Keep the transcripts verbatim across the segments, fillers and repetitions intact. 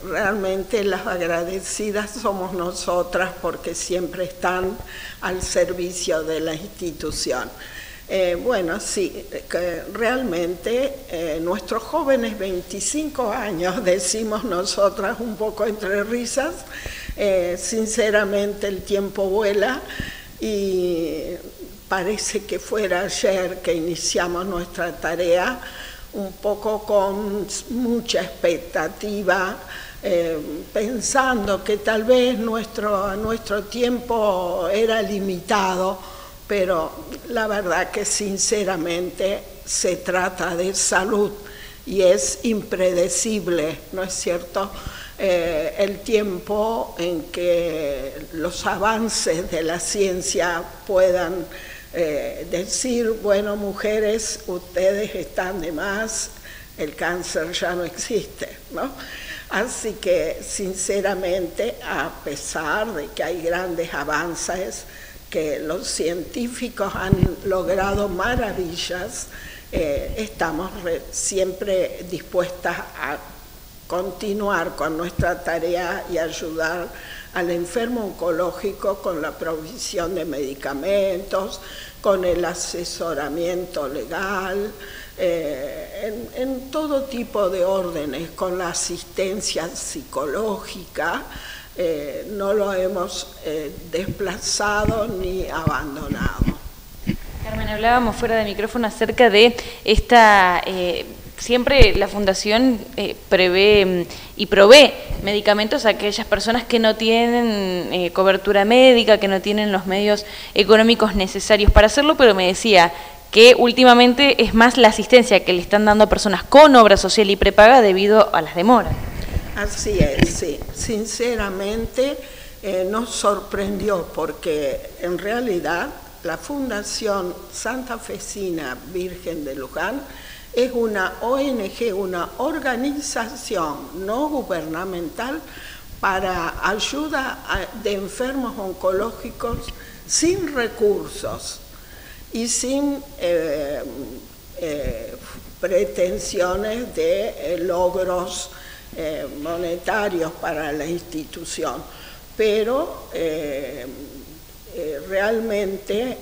realmente las agradecidas somos nosotras porque siempre están al servicio de la institución. Eh, bueno, sí, que realmente eh, nuestros jóvenes veinticinco años, decimos nosotras un poco entre risas, eh, sinceramente el tiempo vuela y parece que fuera ayer que iniciamos nuestra tarea, un poco con mucha expectativa, eh, pensando que tal vez nuestro, nuestro tiempo era limitado, pero la verdad que sinceramente se trata de salud y es impredecible, ¿no es cierto?, eh, el tiempo en que los avances de la ciencia puedan eh, decir, bueno, mujeres, ustedes están de más, el cáncer ya no existe, ¿no? Así que sinceramente, a pesar de que hay grandes avances, que los científicos han logrado maravillas, eh, estamos re, siempre dispuestas a continuar con nuestra tarea y ayudar al enfermo oncológico con la provisión de medicamentos, con el asesoramiento legal, eh, en, en todo tipo de órdenes, con la asistencia psicológica. Eh, no lo hemos eh, desplazado ni abandonado. Carmen, hablábamos fuera de micrófono acerca de esta, eh, siempre la Fundación eh, prevé y provee medicamentos a aquellas personas que no tienen eh, cobertura médica, que no tienen los medios económicos necesarios para hacerlo, pero me decía que últimamente es más la asistencia que le están dando a personas con obra social y prepaga debido a las demoras. Así es, sí. Sinceramente eh, nos sorprendió porque en realidad la Fundación Santafesina Virgen de Luján es una O N G, una organización no gubernamental para ayuda a, de enfermos oncológicos sin recursos y sin eh, eh, pretensiones de eh, logros Eh, monetarios para la institución, pero eh, eh, realmente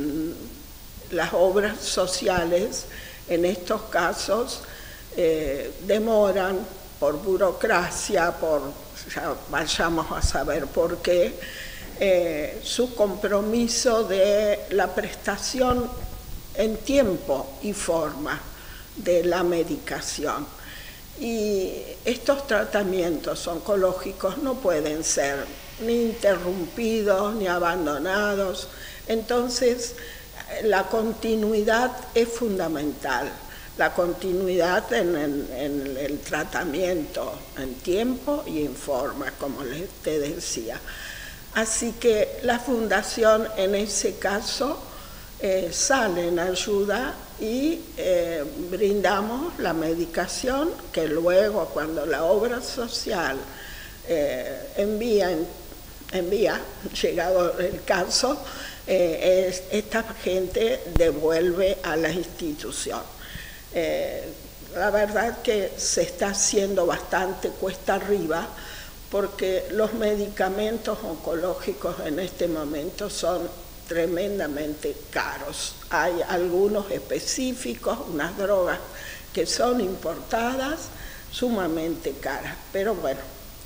mm, las obras sociales en estos casos eh, demoran por burocracia, por ya vayamos a saber por qué, eh, su compromiso de la prestación en tiempo y forma de la medicación. Y estos tratamientos oncológicos no pueden ser ni interrumpidos ni abandonados, entonces la continuidad es fundamental, la continuidad en, en, en el tratamiento en tiempo y en forma, como les te decía. Así que la Fundación en ese caso eh, sale en ayuda y eh, brindamos la medicación que luego, cuando la obra social eh, envía, envía, llegado el caso, eh, es, esta gente devuelve a la institución. Eh, la verdad que se está haciendo bastante cuesta arriba porque los medicamentos oncológicos en este momento son tremendamente caros. Hay algunos específicos, unas drogas que son importadas, sumamente caras, pero bueno,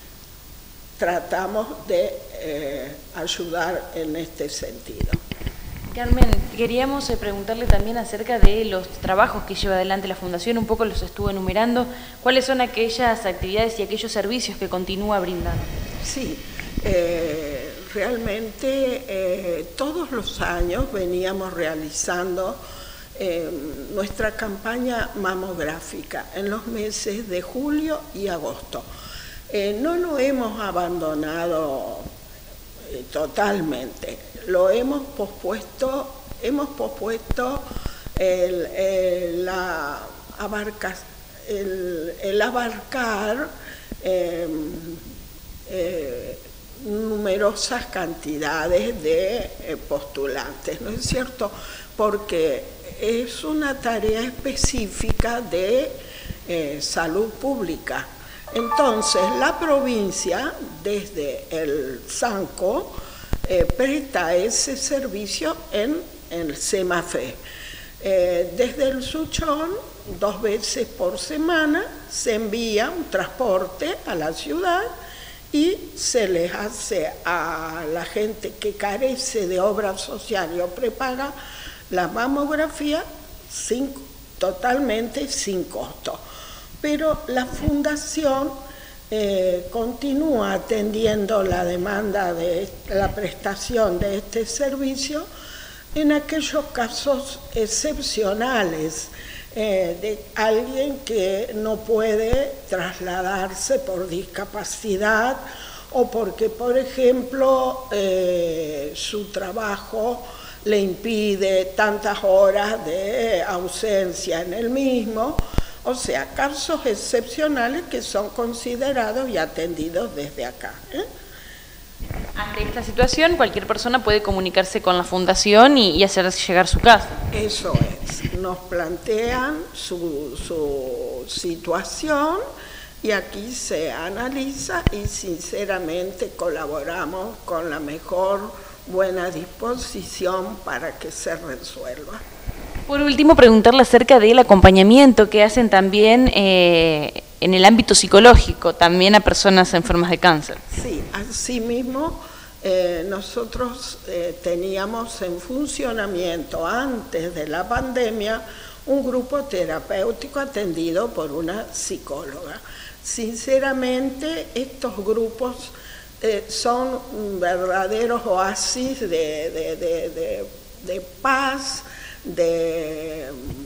tratamos de eh, ayudar en este sentido. Carmen, queríamos eh, preguntarle también acerca de los trabajos que lleva adelante la Fundación, un poco los estuvo enumerando, ¿cuáles son aquellas actividades y aquellos servicios que continúa brindando? Sí, eh, realmente eh, todos los años veníamos realizando eh, nuestra campaña mamográfica en los meses de julio y agosto. Eh, no lo hemos abandonado eh, totalmente, lo hemos pospuesto, hemos pospuesto el, el, la abarca, el, el abarcar eh, eh, numerosas cantidades de eh, postulantes, ¿no es cierto? Porque es una tarea específica de eh, salud pública. Entonces, la provincia, desde el SANCO, eh, presta ese servicio en, en el SEMAFE. Eh, desde el Suchón, dos veces por semana, se envía un transporte a la ciudad y se les hace a la gente que carece de obra social o prepaga la mamografía sin, totalmente sin costo. Pero la Fundación eh, continúa atendiendo la demanda de la prestación de este servicio en aquellos casos excepcionales eh, de alguien que no puede trasladarse por discapacidad o porque, por ejemplo, eh, su trabajo le impide tantas horas de ausencia en el mismo. O sea, casos excepcionales que son considerados y atendidos desde acá, ¿eh? Ante esta situación, cualquier persona puede comunicarse con la Fundación y, y hacer llegar su caso. Eso es, nos plantean su, su situación y aquí se analiza y sinceramente colaboramos con la mejor buena disposición para que se resuelva. Por último, preguntarle acerca del acompañamiento que hacen también eh, en el ámbito psicológico, también a personas enfermas de cáncer. Sí, asimismo, eh, nosotros eh, teníamos en funcionamiento antes de la pandemia un grupo terapéutico atendido por una psicóloga. Sinceramente, estos grupos eh, son verdaderos oasis de, de, de, de, de paz, de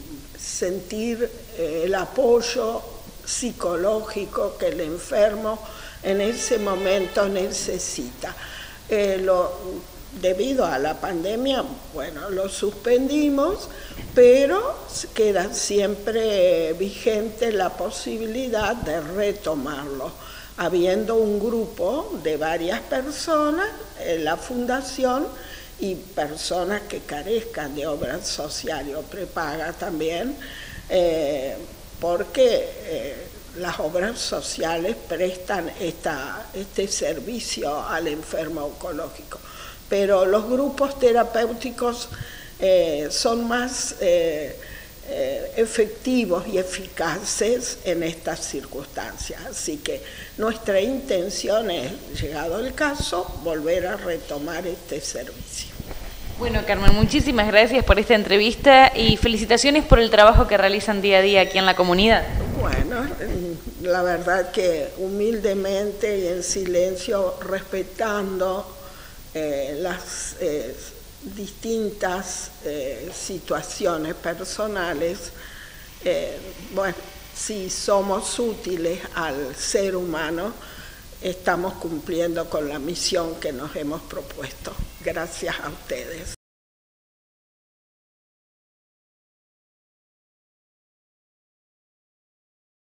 sentir eh, el apoyo psicológico que el enfermo en ese momento necesita. Eh, lo, debido a la pandemia, bueno, lo suspendimos, pero queda siempre vigente la posibilidad de retomarlo, habiendo un grupo de varias personas en la Fundación y personas que carezcan de obra social o prepaga también, eh, porque eh, las obras sociales prestan esta, este servicio al enfermo oncológico. Pero los grupos terapéuticos eh, son más eh, eh, efectivos y eficaces en estas circunstancias. Así que nuestra intención es, llegado el caso, volver a retomar este servicio. Bueno, Carmen, muchísimas gracias por esta entrevista y felicitaciones por el trabajo que realizan día a día aquí en la comunidad. Bueno, la verdad que humildemente y en silencio, respetando eh, las eh, distintas eh, situaciones personales, eh, bueno, si somos útiles al ser humano, estamos cumpliendo con la misión que nos hemos propuesto. Gracias a ustedes.